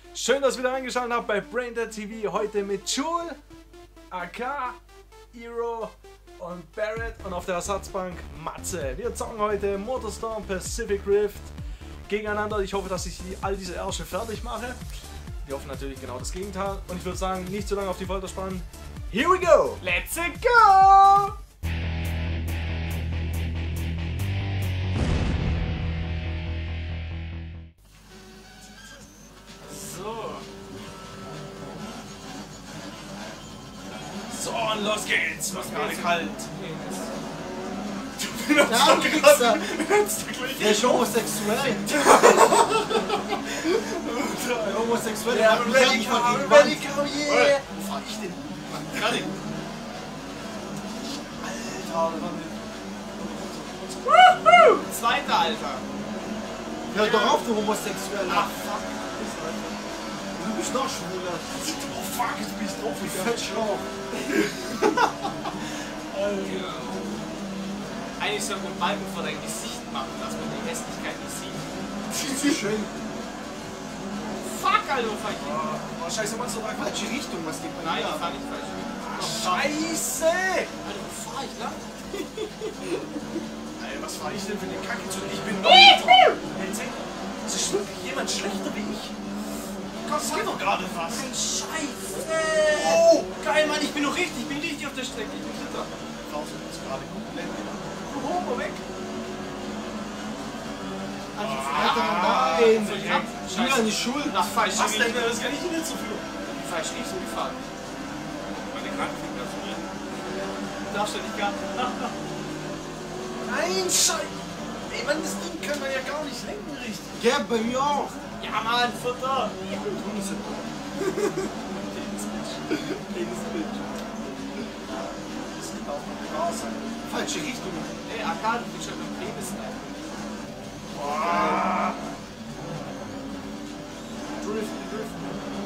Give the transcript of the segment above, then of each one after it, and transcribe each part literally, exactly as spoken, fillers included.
Schön, dass ihr wieder eingeschaltet habt bei Braindeadtv. Heute mit Viel, A K, Hero und Barret und auf der Ersatzbank Matze. Wir zocken heute Motorstorm Pasific Rift gegeneinander. Ich hoffe, dass ich all diese Ärsche fertig mache. Wir hoffen natürlich genau das Gegenteil. Und ich würde sagen, nicht zu lange auf die Folter spannen. Here we go! Let's go! So, und los geht's! Was gerade kalt! Du benutzt Ja, doch du gerade! Der ist homosexuell! Homosexuell! Ja, hat mich ready, eigentlich come, verdient. ready, come, yeah! Wo fahr ich denn? Kann ich! Alter! Zweiter, Alter. Hör doch auf, du Homosexueller! Ach, fuck! Du bist noch schwuler! Oh fuck, jetzt bin ich drauf! Du Fettschlauch! Alter! Eigentlich soll man Balken vor dein Gesicht machen, dass man die Hässlichkeit nicht sieht. Schön! Fuck, Alter, wo fahr ich hin? Oh, scheiße, machst du da Falsche Richtung, was geht bei Nein, dir? ich fahr nicht falsch. Scheiße! Alter, wo fahr ich lang? Ey, was fahr ich denn für eine Kacke zu? Ich bin noch dran! Es ist wirklich jemand schlechter wie ich? Gott, sag doch gerade was! Ein Scheiße! Oh! Geil, Mann, ich bin noch richtig, ich bin richtig auf der Strecke. Ich bin Dritter. Draußen ist gerade komplett. Du Homo weg! Alter, nein! So, ich hab Scheiße, nicht schuld! nach falsch. Was denn? Das kann ich nicht so viel. Falsch Richtung gefahren. Meine Krankenfinger zu mir. Du darfst ja nicht gar nicht. Nein, Scheiße! Ey, Mann, das Ding kann man ja gar nicht lenken richtig. Ja, bei mir auch! Ja, Mann, Futter! Das kann auch nicht wahr sein. Falsche Richtung! Ey, A K, du bist schon im Penis rein. Boah. Driften, driften.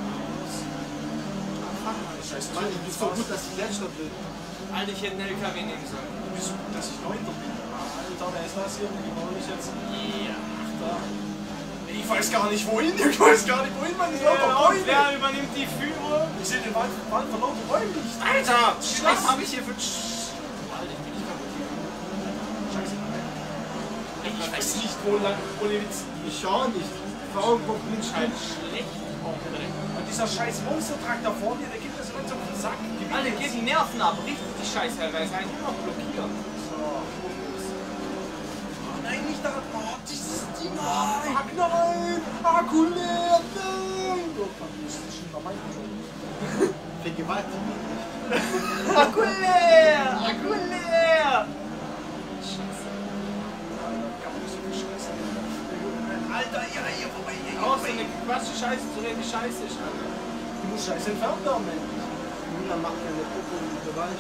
Fuck, Mann, Scheiße, Mann, ich bin so gut, dass ich letzter bin. Alter, ich hätte einen L K W nehmen sollen. Wieso, dass ich Neunter bin? Alter, wer ist das hier? Wie mache ich jetzt? Ja. Da. Ich weiß gar nicht wohin, ich weiß gar nicht wohin, man ist lauter Bäume. Wer übernimmt die Führung? Ich sehe den Wald, Wald von lauter Bäumen nicht. Alter! Was Scheiße. habe ich hier für... Alter, ich bin nicht kaputt hier. Scheiße. Ich weiß nicht, wo lang, ohne Witz. Ich schau nicht. Warum kommt nicht Scheiße, rein? schlecht. Und dieser scheiß Monstertrag da vorne, der geht mir so langsam auf den Sack. Alter, geht die Nerven ab. Richtig die Scheiße, Alter. Ist eigentlich nur noch blockieren. So. Nein, nicht da. Oh, dieses Ding. Fuck, nein. Akku leer. Nein. Oh, fuck, das ist schon normal. Vergewaltigt. Akku leer! Akku leer! Scheiße. Alter, ja, hier vorbei, hier Auch so vorbei. eine Quatsche Scheiße zu reden, die Scheiße ist, Alter. Du musst Scheiße entfernt haben, ey. Müller macht keine Puppe und Bereich.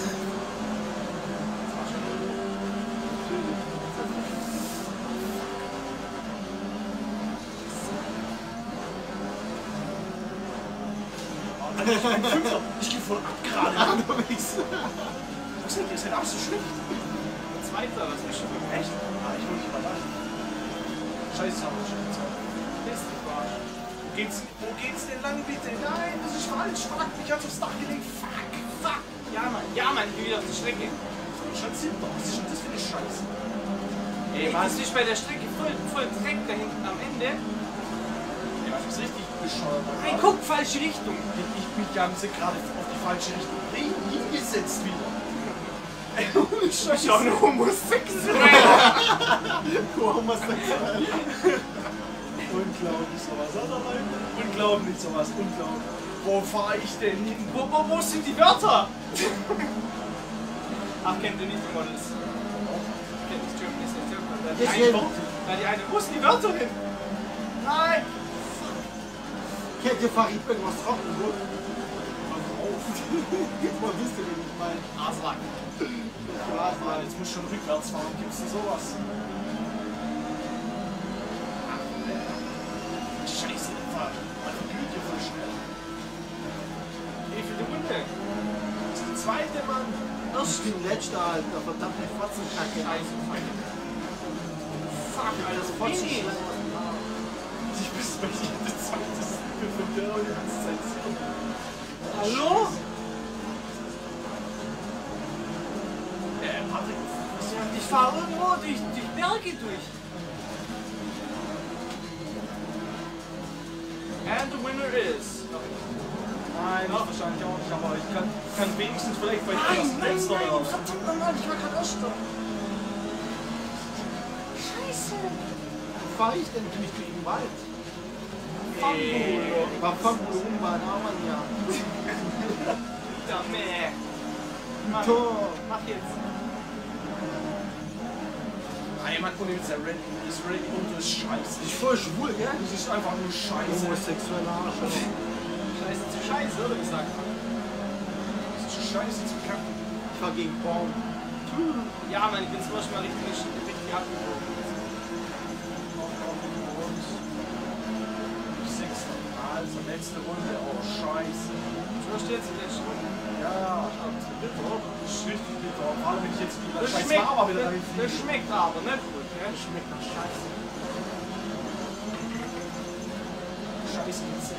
Alter, ich bin Fünfter. Ich geh voll ab gerade. Ah, du Wichser. Was ist denn, ihr seid auch so schlecht. Zweiter, was ist schon? Echt? Ah, ich will nicht mal rein. Scheiße, aber scheiße. Beste Quatsch. Wo geht's, wo geht's denn lang, bitte? Nein, das ist falsch. Fuck, mich hat's aufs Dach gelegt. Fuck, fuck. Ja, Mann, ja, Mann, ich bin wieder auf der Strecke. Schon siebter. Was ist denn das für eine Scheiße? Ey, was ist bei der Strecke voll, voll Dreck da hinten am Ende? Ja, das ist richtig bescheuert. Ey, guck, falsche Richtung. Ich mich haben sie gerade auf die falsche Richtung hingesetzt wieder. Ey, ohne Scheiße. Ich auch eine Homosexuelle. Homosexuell. Unglaublich sowas. Unglaublich sowas. Unglaublich. Wo fahre ich denn hin? Wo, wo, wo sind die Wörter? Ach, kennt ihr nicht die Models? Kennt das German, ist nicht German. Da die Ich eine kenn- Wort- da die eine, wo sind die Wörter hin? Nein! Kennt ihr Farid irgendwas trocken, gut? Jetzt mal wisst ihr, wie ich meine. Asrak. Ja, Mann, jetzt muss ich schon rückwärts fahren. Gibt's denn sowas? Ach, Scheiße, der Fahrt. Man verglüht hier voll schnell. Wie viele Runde? Das ist die zweite, Mann. Ich bin letzter, Alter. Verdammte Fotzenkacke. Scheiße, fuck. Fuck, Alter, das Fotzen Fotzenscheiße. Ich bin bei jeder zweite. Hallo? Äh, Patrick, Ich fahre irgendwo durch, durch Berge durch. and the winner is... Nein, Noch. wahrscheinlich auch nicht, aber ich kann, kann wenigstens vielleicht bei Nein, ersten nein, letzter nein, raus. verdammt nochmal, ich war gerade Erster. Scheiße. Wo fahre ich denn durch den Wald? Äh. War von Blumenbahn, aber ja. Ja, meh. Mann, Tor. mach jetzt. Nein, man kommt jetzt der Red ist ready und das ist scheiße. Ich voll schwul, ja? Das ist einfach nur scheiße. Homosexuelle Arsch. Scheiße zu scheiße, oder gesagt? Das ist scheiße zu kacken. Ich fahr gegen Baum. Ja, Mann, ich bin zum Beispiel mal richtig, richtig abgebogen. Sechster. Also letzte Runde. Oh scheiße. So steht's in der Stunde. Ja, bitter. Das ist richtig bitter. Vor allem wenn ich jetzt wieder Das scheiß schmeckt, Lava wieder das, reinfliege. das schmeckt aber nicht gut. Ja? Das schmeckt nach Scheiße. Scheiße Pizza.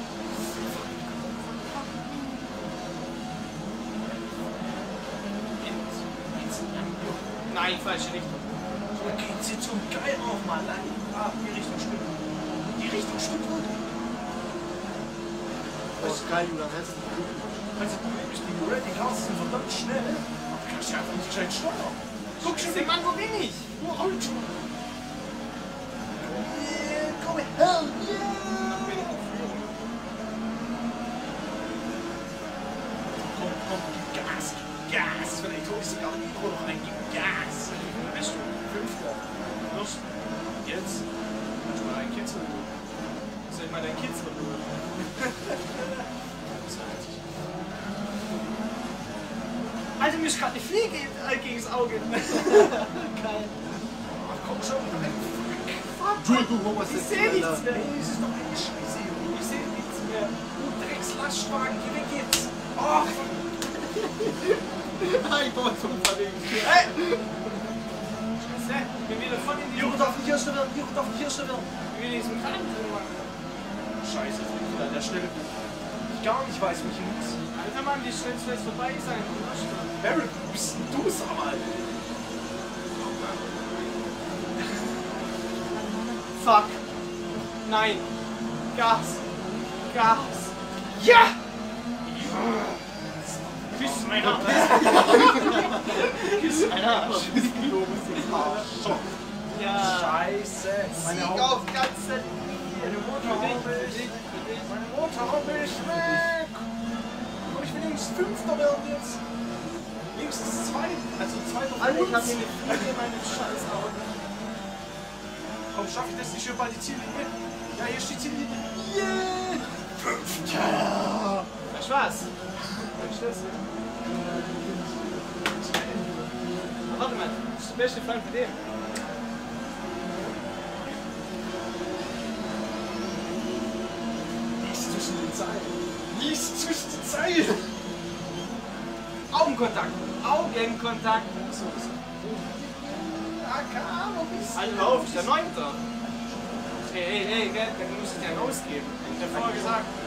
Nein, falsche Richtung. So geht's jetzt so geil auf mal lang. Ah, die Richtung stimmt. Die Richtung stimmt wirklich. Das ist geil, Julian. Herzlich willkommen. Also du bist die Ready Cars sind verdammt schnell. Aber du kannst ja einfach nicht gescheit steuern. Guck schon, Mann, wo bin ich? nur halt. Yeah, komm her. Hell Noch bin ich in Führung. Komm, komm, gib Gas, gib Gas. Vielleicht hol ich sogar Mikro noch ein, gib Gas. Bist du Fünfter? Los, jetzt. Kannst du mal deinen Kitzel holen. Soll ich mal deinen Kitzel holen? Alter, mir ist gerade eine Fliege äh, gegen das Auge. Geil. Ach komm schon, Entschuldigung, Ich sehe Homosexuelle. nichts mehr. das ist doch eine Scheiße, Junge. Ich sehe nichts mehr. Du Dreckslastwagen, geh weg jetzt. Oh, Ich war zum Verlegen. Hey! Scheiße, ich bin wieder voll in die Junge darf nicht Erster werden, Junge darf nicht Erster werden. Ich bin in diesem Kran drin, Mann. Scheiße, jetzt bin ich wieder an der Stelle, wo ich gar nicht weiß, mich hin muss. Alter Mann, wie schnell soll es vorbei sein? Barret, wo bist denn du, sag mal? Fuck. Nein. Gas. Gas. Ja! Küss mein Arsch. Küss mein Arsch. Ja. Scheiße. Meine Sieg Haube, auf ganze meine Motorhaube ist, meine Motorhaube ist weg. Aber ich will wenigstens Fünfter werden jetzt. Wenigstens zwei, also zweiter Alter, ich hab uns. hier eine Fliege in meinem scheiß Auto. Komm, schaff ich das nicht schon bei die Ziellinie? Ja, hier steht die Ziellinie. Yeah! Fünfter! Na, Spaß. Schlüssel. Warte mal, das ist der beste Freund für den. Lies zwischen den Zeilen. Lies zwischen den Zeilen. Augenkontakt. Augenkontakt. So ist es. A K, wo bist du? Alter, auf, der Neunter. Hey, hey, hey, Geld, dann muss ich dir rausgeben. Ich hab vorher gesagt.